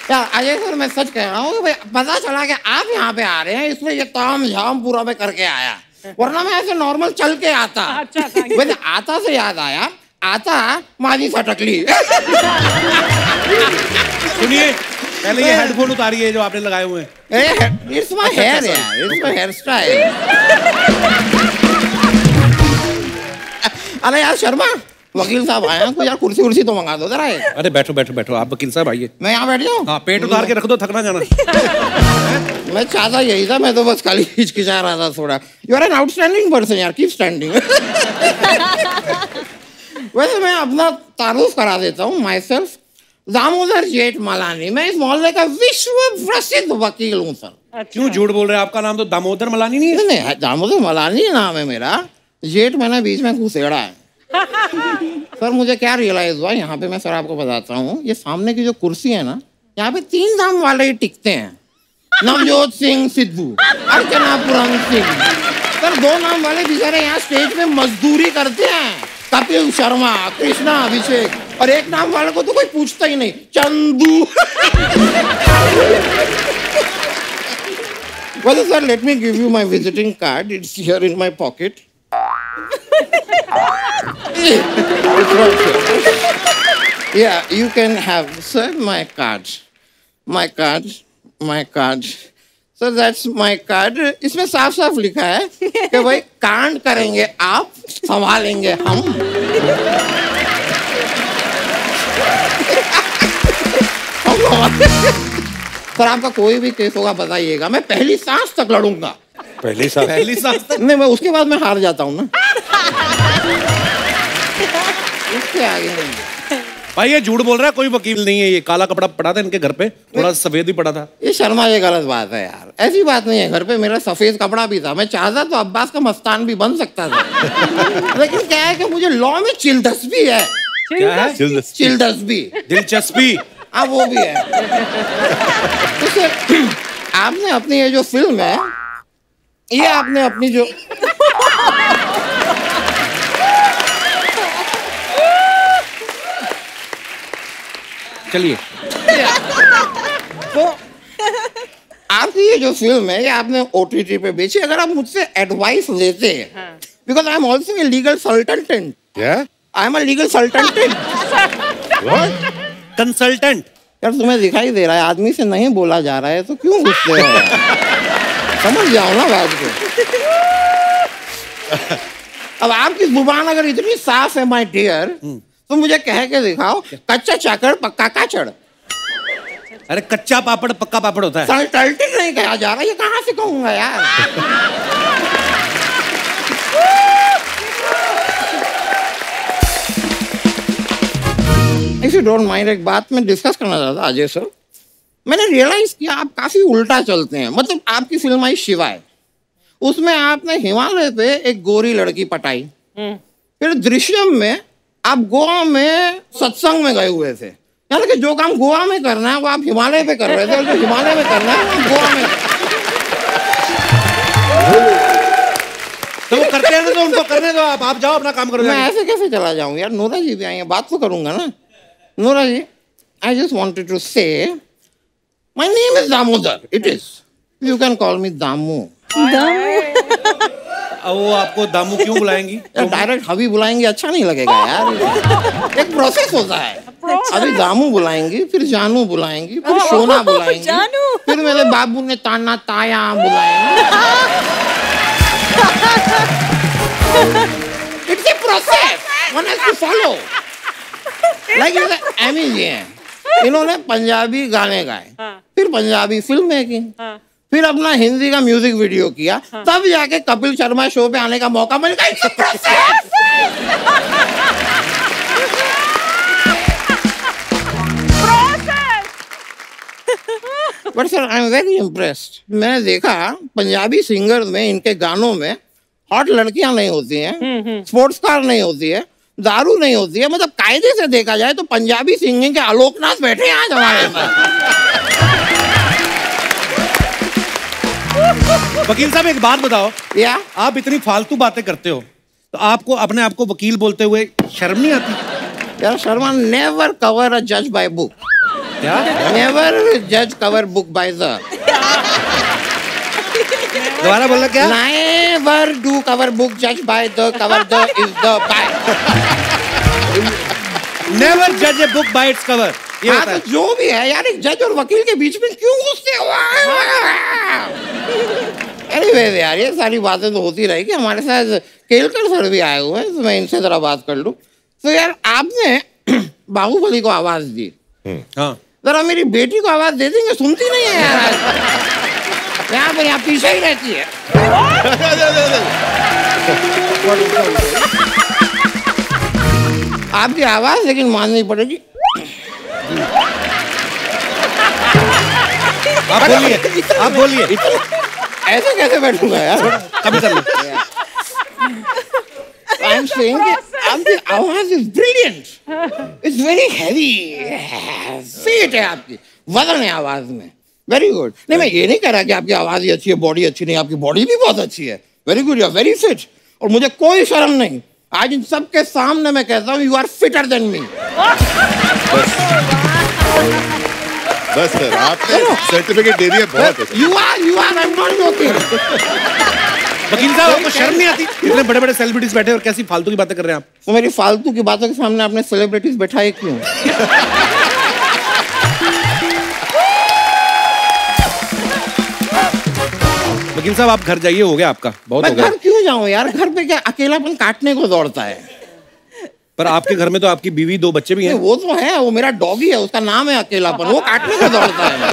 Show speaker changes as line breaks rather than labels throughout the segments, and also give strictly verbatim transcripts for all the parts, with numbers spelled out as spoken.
यार अजय सर मैं सच कह रहा हूँ कि भाई पता चला कि आप यहाँ पे आ रहे हैं इसलिए ये ताम झाम पूरा मैं करके आया, वरना मैं ऐसे नॉर्मल चल के आता। अच्छा वैसे आता से याद आया, आता माजी सटकली।
सुनिए पहले ये हेडफोन उतारिए जो आपने लगाए हुए हैं।
इट्स माय हेयर यार, इट्स माय हेयर स्टाइल। अरे यार शर्मा, वकील साहब आए हैं, कोई यार कुर्सी कुर्सी तो मंगा दो जरा।
अरे बैठो बैठो बैठो, आप वकील साहब आइए।
मैं यहाँ बैठ जाऊँ?
हाँ पेट उतार के रख दो, थकना जाना।
मैं चाहता यही था, मैं तो बस खाली हिचकिचा रहा था थोड़ा। You are an outstanding person यार, कीप स्टैंडिंग। वैसे मैं अपना तारुफ करा देता हूँ, माई सेल्फ दामोदर जेठमलानी। मैं इस मोहल्ले का विश्व प्रसिद्ध वकील हूँ सर।
अच्छा। क्यों झूठ बोल रहे हैं? आपका नाम तो दामोदर मलानी नहीं है?
नहीं, दामोदर मलानी नाम है मेरा, जेठ मैंने बीच में घुसेड़ा है। सर मुझे क्या रियलाइज हुआ यहाँ पे, मैं सर आपको बताता हूँ, ये सामने की जो कुर्सी है ना, यहाँ पे तीन नाम वाले ही टिकते हैं, नवजोत सिंह सिद्धू, अर्चना पुरन सिंह। सर दो नाम वाले बेचारे यहाँ स्टेज पे मजदूरी करते हैं, कपिल शर्मा, कृष्णा अभिषेक, और एक नाम वाले को तो कोई पूछता ही नहीं, Chandu. Well sir, let me give you my visiting card. It's here in my pocket. Yeah, you can have, sir, my card. My card. My card. Sir, that's my card. इसमें साफ साफ लिखा है कि भाई कांड करेंगे आप, संभालेंगे हम। सर आपका कोई भी केस होगा बताइएगा, मैं पहली सांस तक लड़ूंगा।
पहली सांस? पहली सांस तक?
नहीं, मैं उसके बाद मैं हार जाता हूँ ना। इसके आगे नहीं।
भाई ये झूठ बोल रहा है, कोई वकील नहीं है, ये काला कपड़ा पड़ा था इनके घर पे, थोड़ा सफेद ही पड़ा था।
ये शर्मा ये गलत बात है यार, ऐसी बात नहीं है, घर पे मेरा सफेद कपड़ा भी था, मैं चाहता तो अब्बास का मस्तान भी बन सकता था। लेकिन क्या है कि मुझे लॉ में चिलदस्पी है।
क्या है?
चिलदस्पी,
दिलचस्पी।
हाँ वो भी है। तो आपने अपनी ये जो फिल्म है, ये आपने अपनी जो
चलिए
तो आपकी ये जो फिल्म है ये आपने ओटीटी पे बेची। अगर आप मुझसे एडवाइस लेते हैं, because I am also a legal consultant. I am a legal consultant.
Consultant?
यार तुम्हें दिखाई दे रहा है आदमी से नहीं बोला जा रहा है तो क्यों गुस्से हो? समझ जाओ ना बात को। अब आपकी जुबान अगर इतनी साफ है माय डियर, तो मुझे कह के दिखाओ, कच्चा चाकड़ पक्का काचड़।
अरे कच्चा पापड़ पक्का पापड़ होता है।
कंसल्टेंट नहीं कहा जा रहा, ये कहाँ से कहूंगा यार। इफ यू डोंट माइंड, एक बात मैं डिस्कस करना चाहता था अजय सर। मैंने रियलाइज किया आप काफी उल्टा चलते हैं। मतलब आपकी फिल्म आई शिवा, उसमें आपने हिमालय पे एक गोरी लड़की पटाई, फिर दृश्यम में आप गोवा में सत्संग में गए हुए थे, यानी कि जो काम गोवा में करना है वो आप हिमालय पे कर रहे थे, और जो हिमालय में करना है वो गोवा में।
तो वो करते हैं तो उनको करने दो, आप आप जाओ अपना काम करो।
मैं ऐसे कैसे चला जाऊं यार? नोरा जी भी आई हैं, बात तो करूंगा ना। Nora ji, I just wanted to say my name is Damodar, it is, you can call me Damu.
वो आपको दामू क्यों बुलाएंगी?
डायरेक्ट हबी बुलाएंगे अच्छा नहीं लगेगा यार, एक प्रोसेस होता है। अभी दामू बुलाएंगी, फिर जानू बुलाएंगी, फिर सोना बुलाएंगी, फिर मेरे बाबू ने ताना ताया बुलाएंगे। It's a process, one has to follow. Like Amy ji हैं, इन्होंने पंजाबी गाने गाए, फिर पंजाबी फिल्म मेकिंग, फिर अपना हिंदी का म्यूजिक वीडियो किया, तब जाके कपिल शर्मा शो पे आने का मौका मिल गया। It's a process. But sir I am very impressed. मैंने देखा पंजाबी सिंगर में, इनके गानों में हॉट लड़कियां नहीं होती हैं, स्पोर्ट्स कार नहीं होती है, दारू नहीं होती है। मतलब कायदे से देखा जाए तो पंजाबी सिंगिंग के आलोकनाथ बैठे हैं आज हमारे पास।
वकील साहब एक बात बताओ,
या
आप इतनी फालतू बातें करते हो तो आपको अपने आप को वकील बोलते हुए शर्म नहीं आती?
यार शर्मा, नेवर कवर अ जज बाय बुक।
क्या?
नेवर जज कवर बुक बाय द,
दोबारा बोलना क्या?
नेवर डू कवर बुक जज by the, cover the is the by.
Never जज a book by its cover. ये
हाँ,
होता है।
तो जो भी है यार, एक जज और वकील के बीच में क्यों घुसते हो? एनीवेज यार, ये सारी बातें तो होती रहेगी। हमारे साथ केलकर सर भी आए हुए हैं, तो मैं इनसे जरा बात कर लूं। तो यार, आपने बाहुबली को आवाज दी,
हाँ,
जरा मेरी बेटी को आवाज दे देंगे? सुनती नहीं है यार, यहाँ पर यहाँ पीछे ही रहती है। आपकी आवाज लेकिन माननी पड़ेगी।
आप बोलिए, आप बोलिए।
ऐसे कैसे बैठूंगा यार?
कभी कर लो।
I'm saying कि आपकी आवाज is brilliant, it's very heavy, weight है आपकी, वजन है आवाज में, very good। नहीं, मैं ये नहीं कह रहा कि आपकी आवाज ही अच्छी है, बॉडी अच्छी नहीं, आपकी बॉडी भी बहुत अच्छी है, very good, you are very fit, और मुझे कोई शर्म नहीं, आज इन सबके सामने मैं कहता हूँ you are fitter than me।
बस सर, आपने सर्टिफिकेट दे दिया, बहुत है।
You are, you are, I'm not joking।
वकील साहब, आपको शर्म नहीं आती? इतने बड़े बड़े सेलिब्रिटीज बैठे और कैसी फालतू की बातें कर रहे हैं आप?
तो मेरी फालतू की बातों के सामने आपने सेलिब्रिटीज बैठाए क्यों?
वकील साहब, आप घर जाइए, हो गया आपका, बहुत
मैं
हो गया।
घर क्यों जाऊं यार? घर पे क्या अकेलापन काटने को दौड़ता है।
पर आपके घर में तो आपकी बीवी, दो बच्चे भी हैं।
वो तो है, वो मेरा डॉगी है, उसका नाम है अकेलापन, वो काटने को दौड़ता है।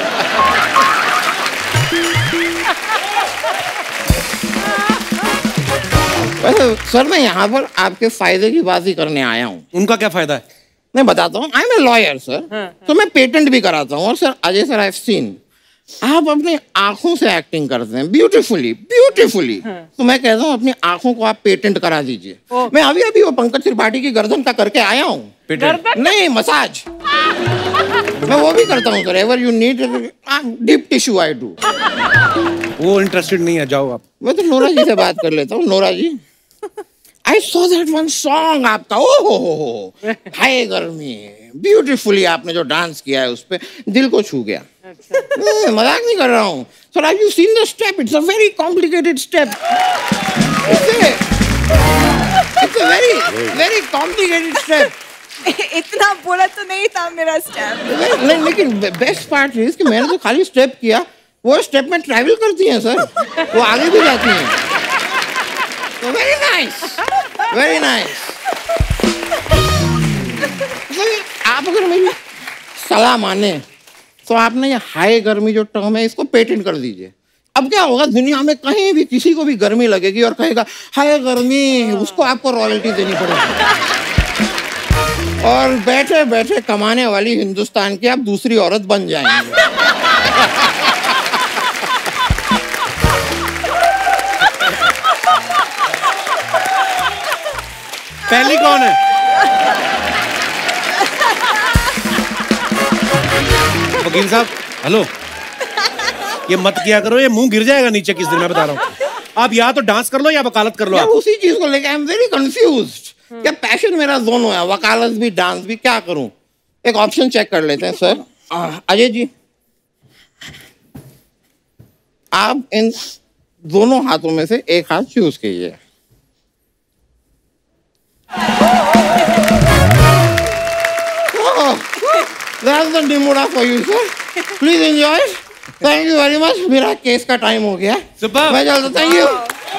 वैसे सर, मैं यहाँ पर आपके फायदे की बात ही करने आया हूँ।
उनका क्या फायदा है?
मैं बताता हूँ, I am a lawyer sir, तो मैं पेटेंट भी कराता हूँ। और sir, Ajay sir, I have seen आप अपनी आंखों से एक्टिंग करते हैं ब्यूटीफुली, ब्यूटीफुली। तो मैं कहता हूँ अपनी आंखों को आप पेटेंट करा दीजिए। मैं अभी अभी वो पंकज त्रिपाठी की गर्दन का करके आया हूँ।
पेटेंट?
नहीं, मसाज मैं वो भी करता हूँ sir. Ever you need deep tissue I do.
वो इंटरेस्टेड नहीं है, जाओ आप।
मैं तो नोरा जी से बात कर लेता हूँ। Nora ji, I saw that one song आपका, ओ हो हो हो, हाय गर्मी, ब्यूटीफुली आपने जो डांस किया है उस पे दिल को छू गया। अच्छा। मजाक नहीं कर रहा हूँ sir. Have you seen the step? It's a very complicated step. It's a very very complicated step.
इतना बोला तो नहीं था मेरा स्टेप।
नहीं, लेकिन बेस्ट पार्ट इज कि मैंने तो खाली स्टेप किया, वो स्टेप में ट्रैवल करती हैं सर, वो आगे भी जाती हैं। Very nice, very nice. आप अगर मेरी सलाह माने तो आपने ये हाई गर्मी जो टर्म है इसको पेटेंट कर दीजिए। अब क्या होगा, दुनिया में कहीं भी किसी को भी गर्मी लगेगी और कहेगा हाय गर्मी, उसको आपको रॉयल्टी देनी पड़ेगी। और बैठे बैठे कमाने वाली हिंदुस्तान की आप दूसरी औरत बन जाएंगे।
पहली कौन है? वकील साहब, हेलो, ये मत किया करो, ये मुंह गिर जाएगा नीचे किस दिन, मैं बता रहा हूँ। आप या तो डांस कर लो या वकालत कर लो। आप
उसी चीज को लेके आई एम वेरी कंफ्यूज्ड। क्या पैशन मेरा दोनों है, वकालत भी डांस भी, क्या करूं? एक ऑप्शन चेक कर लेते हैं सर। अजय जी, आप इन दोनों हाथों में से एक हाथ चूज कीजिए। That's the Nimura for you, sir. Please enjoy it. Thank you very much. मेरा केस का टाइम हो गया।
Superb.
मैं चलता, थैंक यू।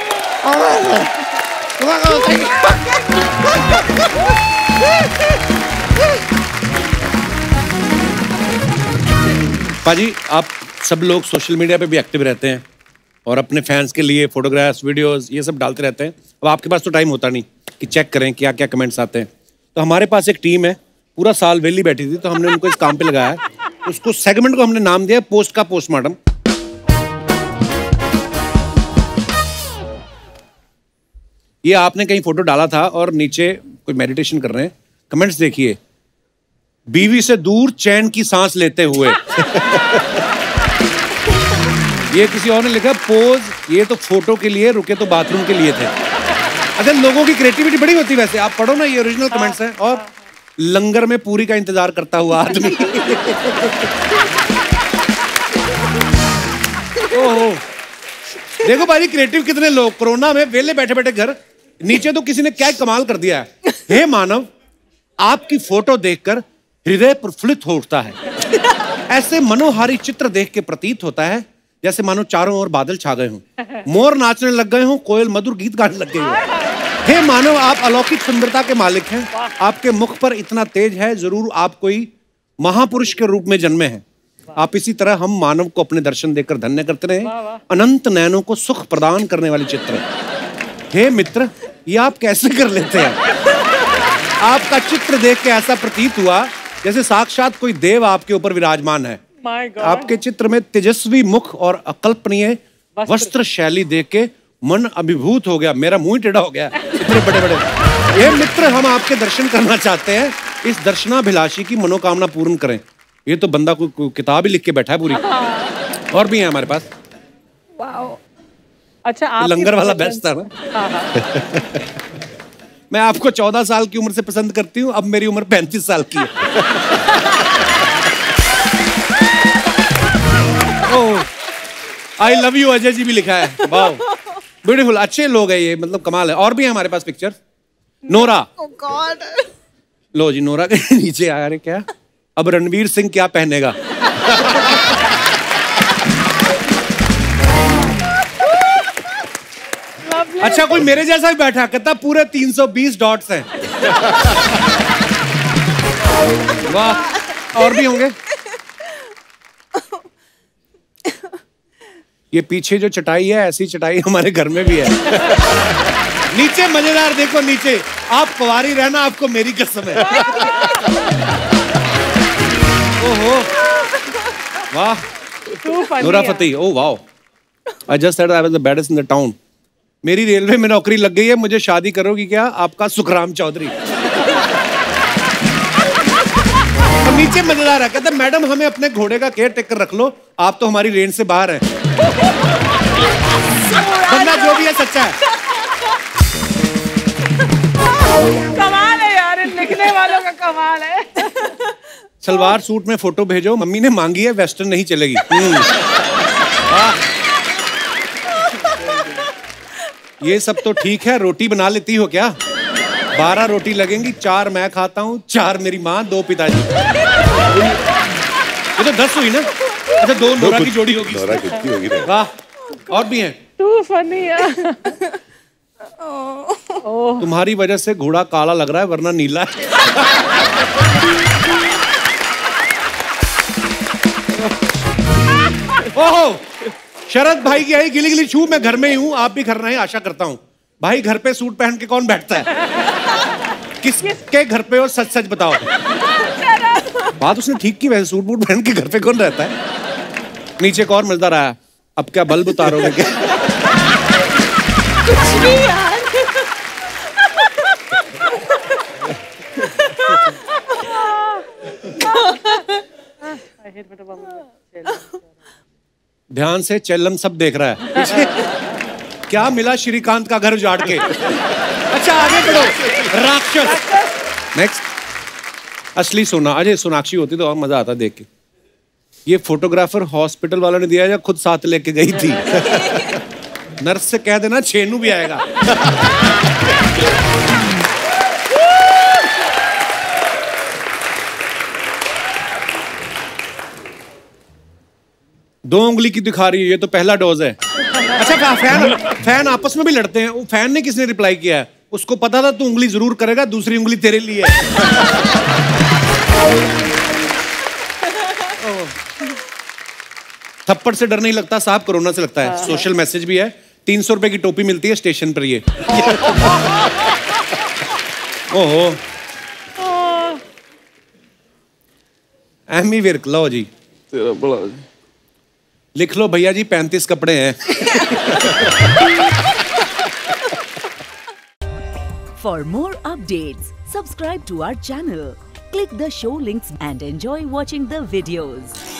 Thank
you. पाजी, आप सब लोग सोशल मीडिया पे भी एक्टिव रहते हैं और अपने फैंस के लिए फोटोग्राफ्स, वीडियोस, ये सब डालते रहते हैं। अब आपके पास तो टाइम होता नहीं कि चेक करें क्या क्या कमेंट्स आते हैं। तो हमारे पास एक टीम है, पूरा साल वेली बैठी थी, तो हमने उनको इस काम पे लगाया है। उसको सेगमेंट को हमने नाम दिया पोस्ट का पोस्टमार्टम। ये आपने कहीं फोटो डाला था और नीचे कोई मेडिटेशन कर रहे हैं। कमेंट्स देखिए, बीवी से दूर चैन की सांस लेते हुए। ये किसी और ने लिखा पोज, ये तो फोटो के लिए, रुके तो बाथरूम के लिए थे। अच्छा, लोगों की क्रिएटिविटी बड़ी होती है वैसे। आप पढ़ो ना, ये ओरिजिनल कमेंट्स हैं। और लंगर में पूरी का इंतजार करता हुआ आदमी। ओहो, देखो भाई क्रिएटिव कितने लोग कोरोना में वेले बैठे बैठे घर। नीचे तो किसी ने क्या कमाल कर दिया है। हे मानव, आपकी फोटो देखकर हृदय प्रफुल्लित हो उठता है। ऐसे मनोहारी चित्र देख के प्रतीत होता है जैसे मानो चारों ओर बादल छा गए हों, मोर नाचने लग गए हों, कोयल मधुर गीत गाने लग गई हो। हे मानव, आप अलौकिक सुंदरता के मालिक हैं। आपके मुख पर इतना तेज है, जरूर आप कोई महापुरुष के रूप में जन्मे हैं। आप इसी तरह हम मानव को अपने दर्शन देकर धन्य करते रहे। अनंत नयनों को सुख प्रदान करने वाली चित्र। हे मित्र, ये आप कैसे कर लेते हैं? आपका चित्र देख के ऐसा प्रतीत हुआ जैसे साक्षात कोई देव आपके ऊपर विराजमान है। आपके चित्र में तेजस्वी मुख और अकल्पनीय वस्त्र शैली देख के मन अभिभूत हो गया। मेरा मुंह टेढ़ा हो गया, इतने बड़े बड़े। ये मित्र, हम आपके दर्शन करना चाहते हैं। इस दर्शनाभिलाषी की मनोकामना पूर्ण करें। ये तो बंदा कोई को, किताब ही लिख के बैठा है पूरी। और भी है हमारे पास।
वाओ, अच्छा, आप
लंगर वाला बेस्ट था ना। मैं आपको चौदह साल की उम्र से पसंद करती हूँ, अब मेरी उम्र पैंतीस साल की है। I love you Ajay ji भी लिखा है। वाओ, ब्यूटीफुल, अच्छे लोग हैं ये, मतलब कमाल है। और भी है हमारे पास पिक्चर। Nora,
Oh God.
लो जी, नोरा के नीचे आया। अरे क्या, अब रणवीर सिंह क्या पहनेगा? अच्छा, कोई मेरे जैसा भी बैठा, कहता पूरे तीन सौ बीस डॉट्स हैं। वाह, और भी होंगे। ये पीछे जो चटाई है, ऐसी चटाई हमारे घर में भी है। नीचे मजेदार, देखो नीचे। आप कुंवारी रहना, आपको मेरी कसम है। ओहो, वाह, Nora Fatehi. Oh wow, I just said I was the best in the town. मेरी रेलवे में नौकरी लग गई है, मुझे शादी करोगी क्या? आपका सुखराम चौधरी। और नीचे मजेदार है, कहता मैडम हमें अपने घोड़े का केयर टेकर रख लो, आप तो हमारी रेंज से बाहर हैं। बंदा जो भी है सच्चा है।
कमाल है यार, लिखने वालों का कमाल है।
सलवार सूट में फोटो भेजो, मम्मी ने मांगी है, वेस्टर्न नहीं चलेगी। ये सब तो ठीक है, रोटी बना लेती हो क्या? बारह रोटी लगेंगी, चार मैं खाता हूँ, चार मेरी माँ, दो पिताजी। ये तो दस हुई ना। अच्छा, दो नोरा की जोड़ी होगी।
नोरा कितनी होगी ना?
वाह, और भी हैं।
टू फनी यार।
तुम्हारी वजह से घोड़ा काला लग रहा है, वरना नीला है। ओहो, शरद भाई की आई गिली गिली छू। मैं घर में ही हूँ, आप भी घर रहे, आशा करता हूँ। भाई, घर पे सूट पहन के कौन बैठता है? किसके घर पे हो, सच सच बताओ। बात उसने ठीक की, वैसे सूट बूट पहन के घर पे कौन रहता है? नीचे एक और मजेदार आया। अब क्या बल्ब उतारोगे क्या?
कुछ भी यार।
ध्यान से, चेल्लम सब देख रहा है। क्या मिला श्रीकांत का घर उजाड़ के? अच्छा, आगे बढ़ो। राक्षस। नेक्स्ट, असली सोना। अजय, सोनाक्षी होती तो और मजा आता देख के। ये फोटोग्राफर हॉस्पिटल वालों ने दिया या खुद साथ लेके गई थी? नर्स से कह देना छेनू भी आएगा। दो उंगली की दिखा रही है, ये तो पहला डोज है। अच्छा, फैन फैन आपस में भी लड़ते हैं। वो फैन ने किसने रिप्लाई किया है? उसको पता था तू उंगली जरूर करेगा, दूसरी उंगली तेरे लिए है। थप्पड़ से डर नहीं लगता साहब, कोरोना से लगता है। सोशल मैसेज भी है। तीन सौ रुपए की टोपी मिलती है स्टेशन पर। ये ओहो, एमी विर्क, लो जी,
तेरा बड़ा
लिख लो भैया जी, पैंतीस कपड़े हैं।
For more updates, subscribe to our channel, click the show links and enjoy watching the videos.